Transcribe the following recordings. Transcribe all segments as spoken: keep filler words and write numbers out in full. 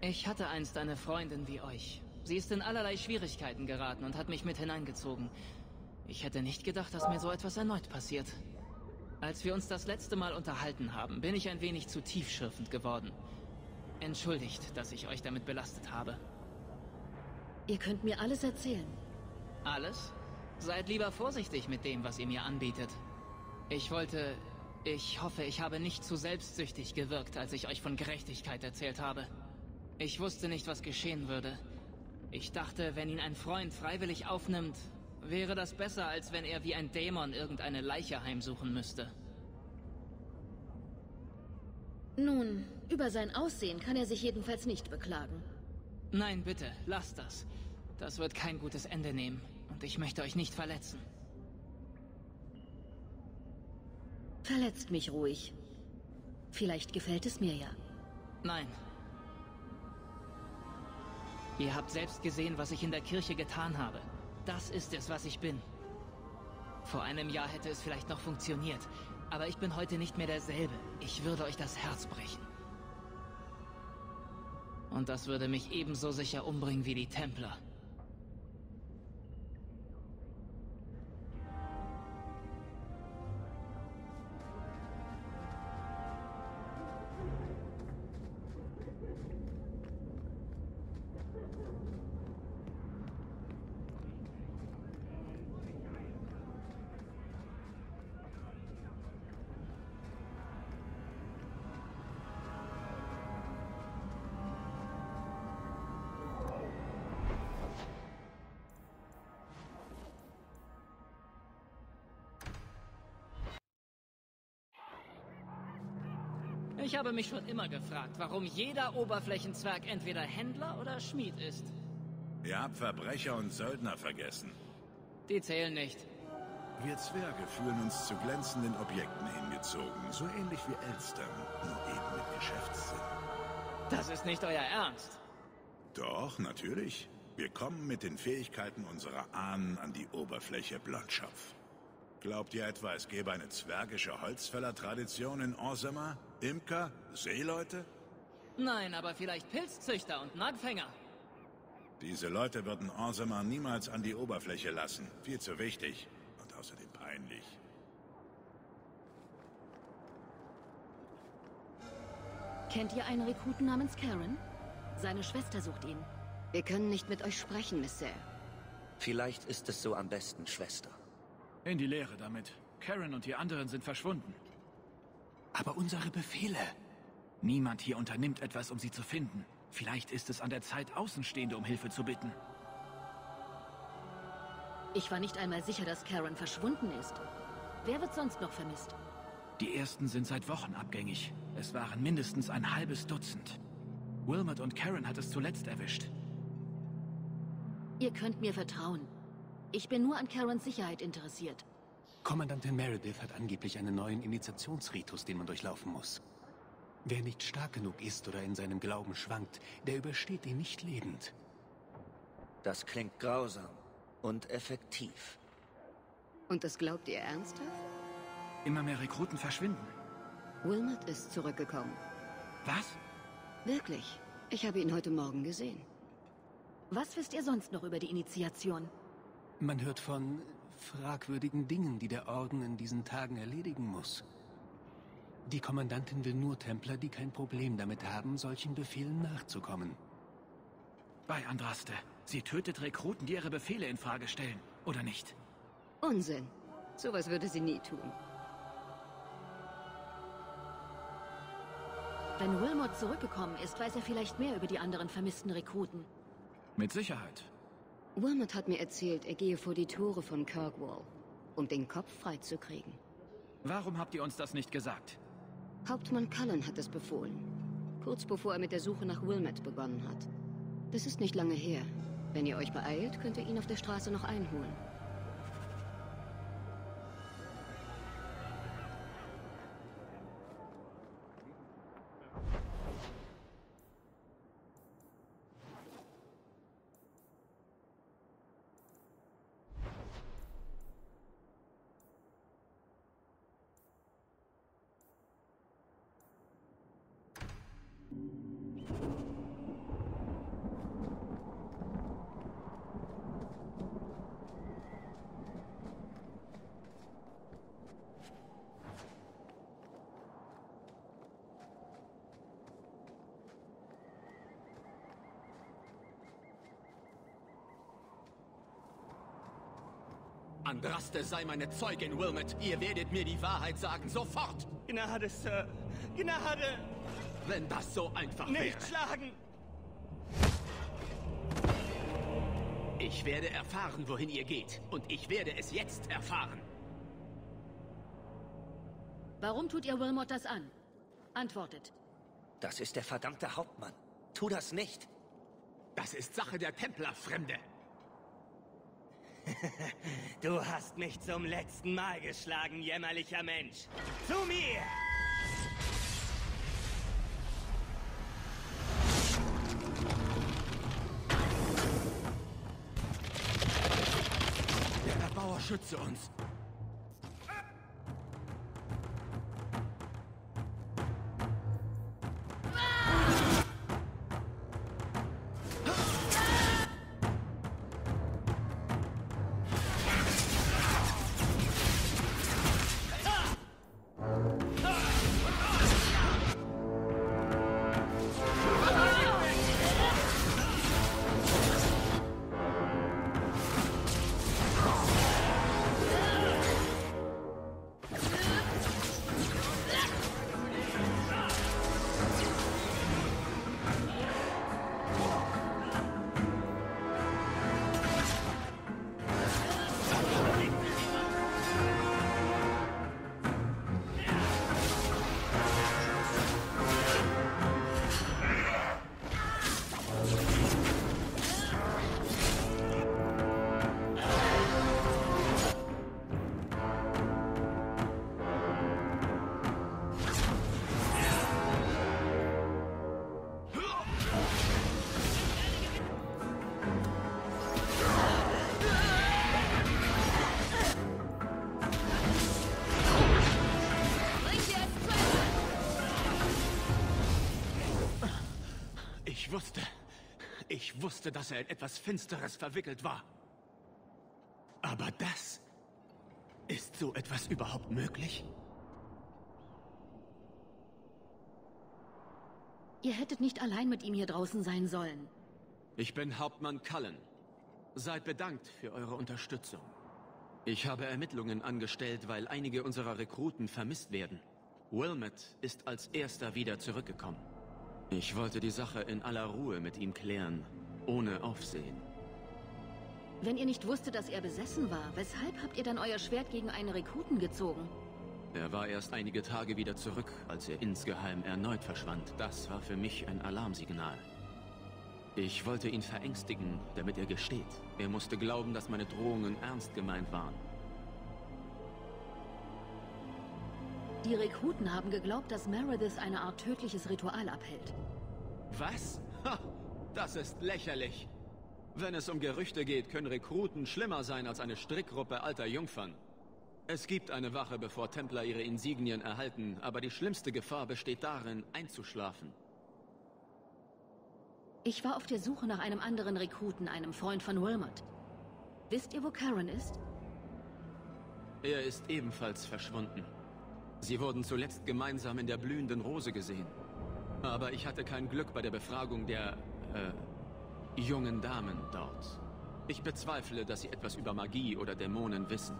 Ich hatte einst eine Freundin wie euch. Sie ist in allerlei Schwierigkeiten geraten und hat mich mit hineingezogen. Ich hätte nicht gedacht, dass mir so etwas erneut passiert. Als wir uns das letzte Mal unterhalten haben, bin ich ein wenig zu tiefschürfend geworden. Entschuldigt, dass ich euch damit belastet habe. Ihr könnt mir alles erzählen. Alles? Seid lieber vorsichtig mit dem, was ihr mir anbietet. Ich wollte... Ich hoffe, ich habe nicht zu selbstsüchtig gewirkt, als ich euch von Gerechtigkeit erzählt habe. Ich wusste nicht, was geschehen würde. Ich dachte, wenn ihn ein Freund freiwillig aufnimmt, wäre das besser, als wenn er wie ein Dämon irgendeine Leiche heimsuchen müsste. Nun, über sein Aussehen kann er sich jedenfalls nicht beklagen. Nein, bitte, lasst das. Das wird kein gutes Ende nehmen. Und ich möchte euch nicht verletzen. Verletzt mich ruhig. Vielleicht gefällt es mir ja. Nein. Ihr habt selbst gesehen, was ich in der Kirche getan habe. Das ist es, was ich bin. Vor einem Jahr hätte es vielleicht noch funktioniert. Aber ich bin heute nicht mehr derselbe. Ich würde euch das Herz brechen. Und das würde mich ebenso sicher umbringen wie die Templer. Ich habe mich schon immer gefragt, warum jeder Oberflächenzwerg entweder Händler oder Schmied ist. Ihr habt Verbrecher und Söldner vergessen. Die zählen nicht. Wir Zwerge fühlen uns zu glänzenden Objekten hingezogen, so ähnlich wie Elstern, nur eben mit Geschäftssinn. Das ist nicht euer Ernst. Doch, natürlich. Wir kommen mit den Fähigkeiten unserer Ahnen an die Oberfläche Blondschopf. Glaubt ihr etwa, es gäbe eine zwergische Holzfäller-Tradition in Orzammar? Imker? Seeleute? Nein, aber vielleicht Pilzzüchter und Nagfänger. Diese Leute würden Orzammar niemals an die Oberfläche lassen. Viel zu wichtig. Und außerdem peinlich. Kennt ihr einen Rekruten namens Karen? Seine Schwester sucht ihn. Wir können nicht mit euch sprechen, Miss Sayre. Vielleicht ist es so am besten, Schwester. In die Leere damit. Karen und die anderen sind verschwunden. Aber unsere Befehle. Niemand hier unternimmt etwas, um sie zu finden. Vielleicht ist es an der Zeit, Außenstehende um Hilfe zu bitten. Ich war nicht einmal sicher, dass Karen verschwunden ist. Wer wird sonst noch vermisst? Die ersten sind seit Wochen abgängig. Es waren mindestens ein halbes Dutzend. Wilmot und Karen hat es zuletzt erwischt. Ihr könnt mir vertrauen. Ich bin nur an Karens Sicherheit interessiert. Kommandantin Meredith hat angeblich einen neuen Initiationsritus, den man durchlaufen muss. Wer nicht stark genug ist oder in seinem Glauben schwankt, der übersteht ihn nicht lebend. Das klingt grausam und effektiv. Und das glaubt ihr ernsthaft? Immer mehr Rekruten verschwinden. Wilmot ist zurückgekommen. Was? Wirklich. Ich habe ihn heute Morgen gesehen. Was wisst ihr sonst noch über die Initiation? Man hört von fragwürdigen Dingen, die der Orden in diesen Tagen erledigen muss. Die Kommandantin will nur Templer, die kein Problem damit haben, solchen Befehlen nachzukommen. Bei Andraste. Sie tötet Rekruten, die ihre Befehle in Frage stellen, oder nicht? Unsinn. Sowas würde sie nie tun. Wenn Wilmot zurückgekommen ist, weiß er vielleicht mehr über die anderen vermissten Rekruten. Mit Sicherheit. Wilmot hat mir erzählt, er gehe vor die Tore von Kirkwall, um den Kopf freizukriegen. Warum habt ihr uns das nicht gesagt? Hauptmann Cullen hat es befohlen. Kurz bevor er mit der Suche nach Wilmot begonnen hat. Das ist nicht lange her. Wenn ihr euch beeilt, könnt ihr ihn auf der Straße noch einholen. Andraste sei meine Zeugin, Wilmot. Ihr werdet mir die Wahrheit sagen, sofort! Gnade, Sir. Gnade! Wenn das so einfach Nicht wäre. schlagen! Ich werde erfahren, wohin ihr geht. Und ich werde es jetzt erfahren. Warum tut ihr Wilmot das an? Antwortet. Das ist der verdammte Hauptmann. Tu das nicht. Das ist Sache der Templer, Fremde. Du hast mich zum letzten Mal geschlagen, jämmerlicher Mensch. Zu mir! Der Erbauer schütze uns. Ich wusste, ich wusste, dass er in etwas Finsteres verwickelt war. Aber das... Ist so etwas überhaupt möglich? Ihr hättet nicht allein mit ihm hier draußen sein sollen. Ich bin Hauptmann Cullen. Seid bedankt für eure Unterstützung. Ich habe Ermittlungen angestellt, weil einige unserer Rekruten vermisst werden. Wilmot ist als erster wieder zurückgekommen. Ich wollte die Sache in aller Ruhe mit ihm klären, ohne Aufsehen. Wenn ihr nicht wusstet, dass er besessen war, weshalb habt ihr dann euer Schwert gegen einen Rekruten gezogen? Er war erst einige Tage wieder zurück, als er insgeheim erneut verschwand. Das war für mich ein Alarmsignal. Ich wollte ihn verängstigen, damit er gesteht. Er musste glauben, dass meine Drohungen ernst gemeint waren. Die Rekruten haben geglaubt, dass Meredith eine Art tödliches Ritual abhält. Was? Ha, das ist lächerlich. Wenn es um Gerüchte geht, können Rekruten schlimmer sein als eine Strickgruppe alter Jungfern. Es gibt eine Wache, bevor Templer ihre Insignien erhalten, aber die schlimmste Gefahr besteht darin, einzuschlafen. Ich war auf der Suche nach einem anderen Rekruten, einem Freund von Wilmot. Wisst ihr, wo Karen ist? Er ist ebenfalls verschwunden. Sie wurden zuletzt gemeinsam in der blühenden Rose gesehen. Aber ich hatte kein Glück bei der Befragung der, äh, jungen Damen dort. Ich bezweifle, dass sie etwas über Magie oder Dämonen wissen.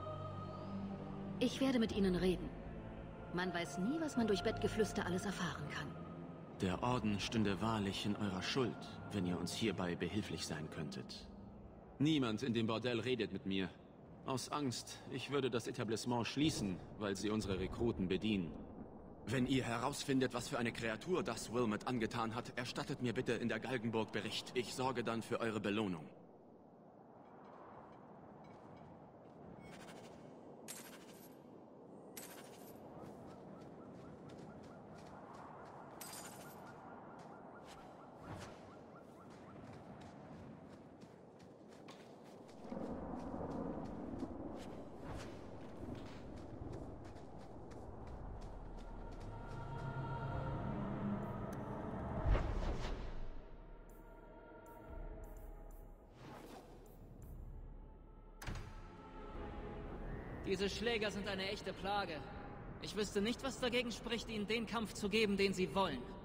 Ich werde mit ihnen reden. Man weiß nie, was man durch Bettgeflüster alles erfahren kann. Der Orden stünde wahrlich in eurer Schuld, wenn ihr uns hierbei behilflich sein könntet. Niemand in dem Bordell redet mit mir. Aus Angst, ich würde das Etablissement schließen, weil sie unsere Rekruten bedienen. Wenn ihr herausfindet, was für eine Kreatur das Wilmot angetan hat, erstattet mir bitte in der Galgenburg Bericht. Ich sorge dann für eure Belohnung. Diese Schläger sind eine echte Plage. Ich wüsste nicht, was dagegen spricht, ihnen den Kampf zu geben, den sie wollen.